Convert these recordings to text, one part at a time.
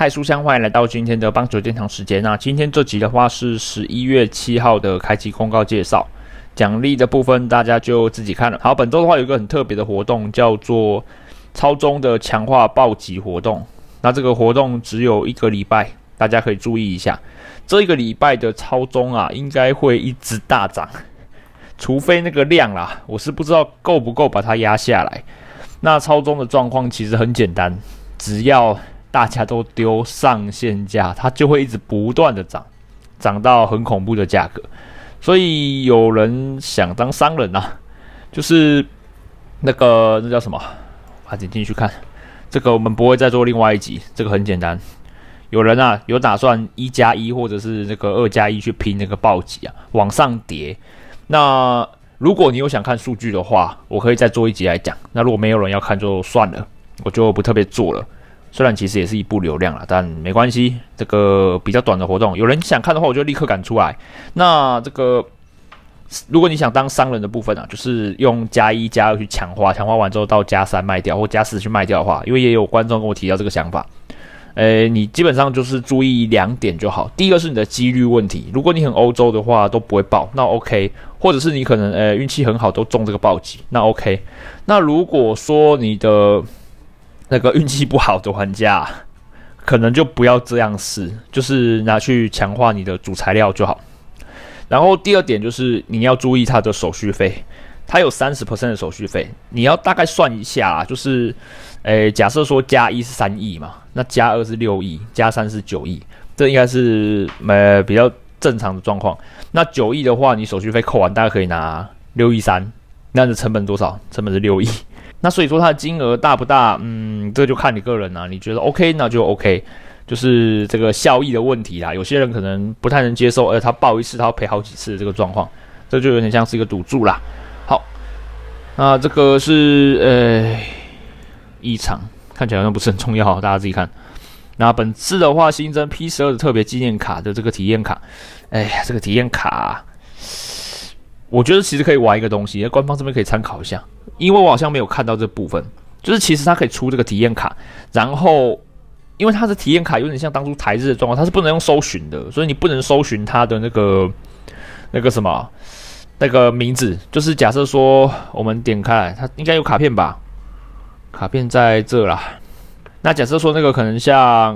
嗨，书香，欢迎来到今天的棒球殿堂时间。那今天这集的话是11月7号的开机公告介绍，奖励的部分大家就自己看了。好，本周的话有一个很特别的活动，叫做超中的强化暴击活动。那这个活动只有1个礼拜，大家可以注意一下。这1个礼拜的超中啊，应该会一直大涨，除非那个量啦，我是不知道够不够把它压下来。那超中的状况其实很简单，只要大家都丢上限价，它就会一直不断的涨，涨到很恐怖的价格。所以有人想当商人啊，就是那叫什么？把点进去看。这个我们不会再做另外一集，这个很简单。有人啊有打算1+1或者是那个2+1去拼那个暴击啊，往上叠。那如果你有想看数据的话，我可以再做一集来讲。那如果没有人要看就算了，我就不特别做了。虽然其实也是一部流量啦，但没关系，这个比较短的活动，有人想看的话，我就立刻赶出来。那这个，如果你想当商人的部分啊，就是用+1+2去强化，强化完之后到+3卖掉或+4去卖掉的话，因为也有观众跟我提到这个想法。你基本上就是注意2点就好。第一个是你的几率问题，如果你很欧洲的话都不会爆，那 OK。或者是你可能运气很好都中这个暴击，那 OK。那如果说你的那个运气不好的玩家，可能就不要这样试，就是拿去强化你的主材料就好。然后第2点就是你要注意它的手续费，它有30% 的手续费，你要大概算一下啦，就是假设说+1是3亿嘛，那+2是6亿，+3是9亿，这应该是比较正常的状况。那9亿的话，你手续费扣完大概可以拿6亿3，那你的成本多少？成本是6亿。那所以说它的金额大不大？这就看你个人啦。你觉得 OK， 那就 OK， 就是这个效益的问题啦。有些人可能不太能接受，他爆一次他要赔好几次的这个状况，这就有点像是一个赌注啦。好，那这个是异常，看起来好像不是很重要，大家自己看。那本次的话，新增 P12 的特别纪念卡的这个体验卡，这个体验卡，我觉得其实可以玩一个东西，官方这边可以参考一下，因为我好像没有看到这部分，就是其实它可以出这个体验卡，然后因为它的体验卡有点像当初台日的状况，它是不能用搜寻的，所以你不能搜寻它的那个什么那个名字，就是假设说我们点开来，它应该有卡片吧？卡片在这啦。那假设说那个可能像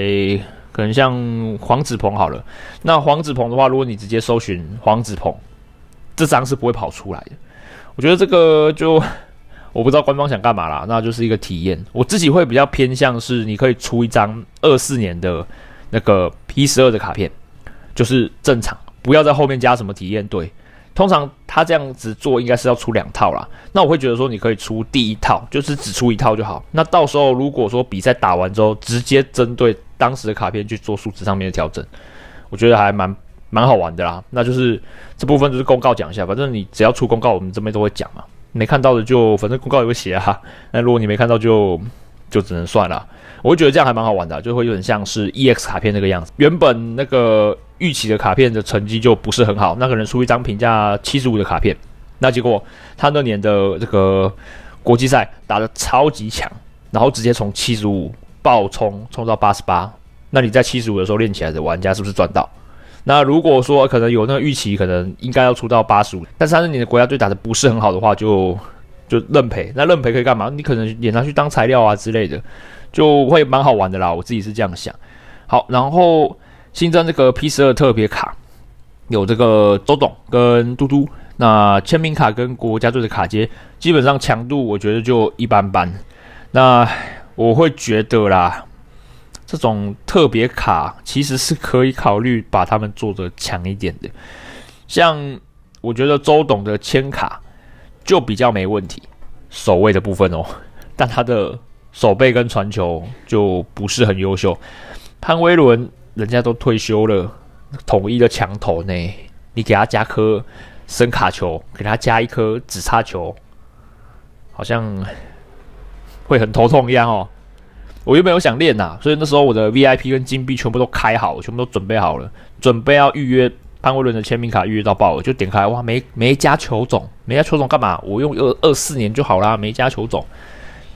黄子鹏好了，那黄子鹏的话，如果你直接搜寻黄子鹏，这张是不会跑出来的。我觉得这个就我不知道官方想干嘛啦，那就是一个体验。我自己会比较偏向是你可以出一张24年的那个 P12 的卡片，就是正常，不要在后面加什么体验队。通常他这样子做应该是要出2套啦，那我会觉得说你可以出第1套，就是只出1套就好。那到时候如果说比赛打完之后，直接针对当时的卡片去做数值上面的调整，我觉得还蛮好玩的啦。那就是这部分就是公告讲一下，反正你只要出公告，我们这边都会讲嘛。没看到的就反正公告也会写啊。那如果你没看到就只能算了。我会觉得这样还蛮好玩的，就会有点像是 EX 卡片那个样子。原本那个预期的卡片的成绩就不是很好，那个人出一张评价75的卡片，那结果他那年的这个国际赛打得超级强，然后直接从75爆冲到88，那你在75的时候练起来的玩家是不是赚到？那如果说可能有那个预期，可能应该要出到85，但是他那年的国家队打得不是很好的话，就认赔。那认赔可以干嘛？你可能也拿去当材料啊之类的，就会蛮好玩的啦。我自己是这样想。好，然后新增这个 P12 特别卡，有这个周董跟嘟嘟。那签名卡跟国家队的卡接，基本上强度我觉得就一般般。那我会觉得啦，这种特别卡其实是可以考虑把他们做得强一点的。像我觉得周董的签卡就比较没问题，守卫的部分哦，但他的守备跟传球就不是很优秀。潘威伦人家都退休了，统一的强投呢，你给他加颗深卡球，给他加一颗直插球，好像会很头痛一样哦。我原本有想练所以那时候我的 VIP 跟金币全部都开好，全部都准备好了，准备要预约潘威伦的签名卡，预约到爆了，就点开，哇，没加球种，没加球种干嘛？我用24年就好啦，没加球种。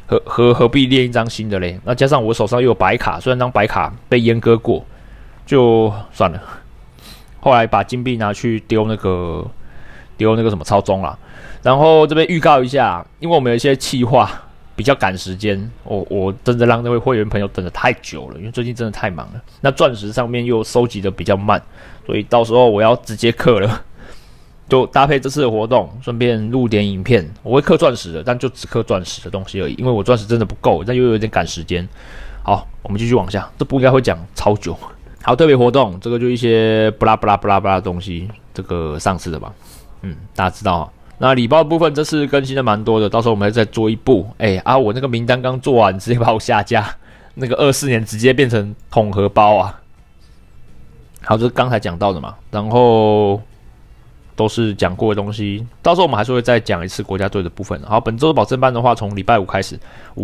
何必练一张新的嘞？那加上我手上又有白卡，虽然那张白卡被阉割过，就算了。后来把金币拿去丢那个什么超中啦。然后这边预告一下，因为我们有一些企划比较赶时间，我真的让那位会员朋友等得太久了，因为最近真的太忙了。那钻石上面又收集的比较慢，所以到时候我要直接氪了。就搭配这次的活动，顺便录点影片。我会氪钻石的，但就只氪钻石的东西而已，因为我钻石真的不够，但又有点赶时间。好，我们继续往下，这部应该会讲超久。好，特别活动，这个就一些不拉的东西，这个上次的吧，大家知道哈。那礼包的部分这次更新的蛮多的，到时候我们会再做一部。我那个名单刚做完，直接把我下架，那个24年直接变成统合包啊。好，这是刚才讲到的嘛，然后都是讲过的东西，到时候我们还是会再讲一次国家队的部分。好，本周的保证班的话，从礼拜五开始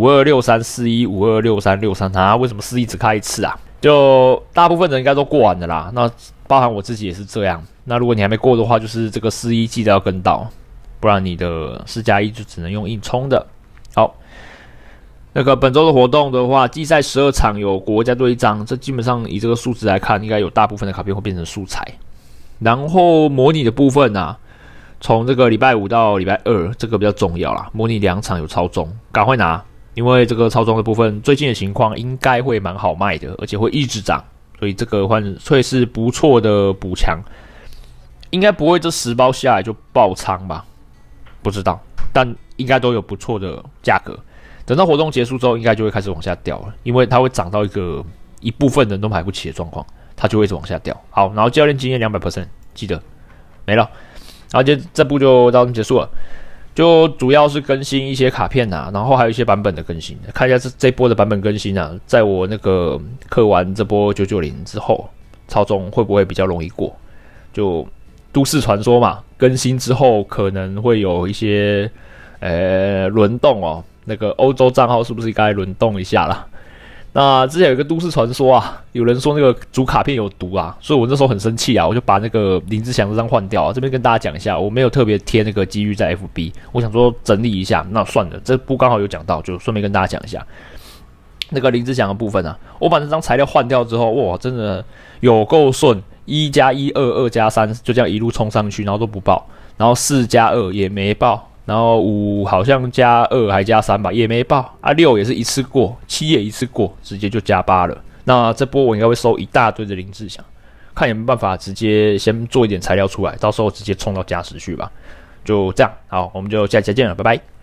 ，526341526363啊，为什么41只开一次啊？就大部分人应该都过完的啦，那包含我自己也是这样。那如果你还没过的话，就是这个41记得要跟到，不然你的4+1就只能用硬冲的。好，那个本周的活动的话，季赛12场有国家队1张，这基本上以这个数字来看，应该有大部分的卡片会变成素材。然后模拟的部分啊，从这个礼拜5到礼拜2，这个比较重要啦。模拟2场有超中，赶快拿，因为这个超中的部分最近的情况应该会蛮好卖的，而且会一直涨，所以这个会是不错的补强。应该不会这10包下来就爆仓吧？不知道，但应该都有不错的价格。等到活动结束之后，应该就会开始往下掉了，因为它会涨到一部分人都买不起的状况。它就会一直往下掉。好，然后教练经验200%，记得没了。然后这部就到这结束了，就主要是更新一些卡片啊，然后还有一些版本的更新。看一下这波的版本更新啊，在我那个氪完这波990之后，操纵会不会比较容易过？就都市传说嘛，更新之后可能会有一些轮动哦。那个欧洲账号是不是该轮动一下啦？那之前有一个都市传说啊，有人说那个主卡片有毒啊，所以我那时候很生气啊，我就把那个林志祥这张换掉啊。这边跟大家讲一下，我没有特别贴那个机遇在 FB， 我想说整理一下，那算了，这部刚好有讲到，就顺便跟大家讲一下那个林志祥的部分啊。我把这张材料换掉之后，哇，真的有够顺，1+1，2+2+3，就这样一路冲上去，然后都不爆，然后4+2也没爆。然后5好像+2还+3吧，也没爆啊。6也是一次过，7也一次过，直接就+8了。那这波我应该会收一大堆的林志祥，看有没有办法直接先做一点材料出来，到时候直接冲到+10去吧。就这样，好，我们就下期再见了，拜拜。